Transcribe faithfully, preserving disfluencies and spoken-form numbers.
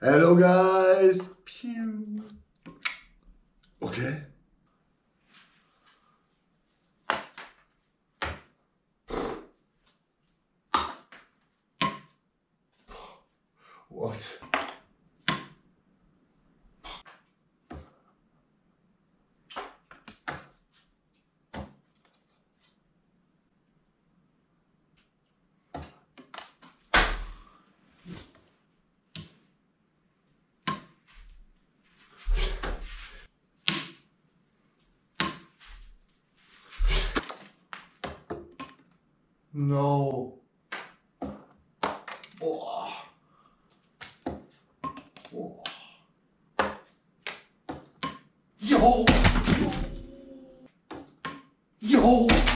Hello guys. Pew. Okay. What? No. Oh. Oh. Yo.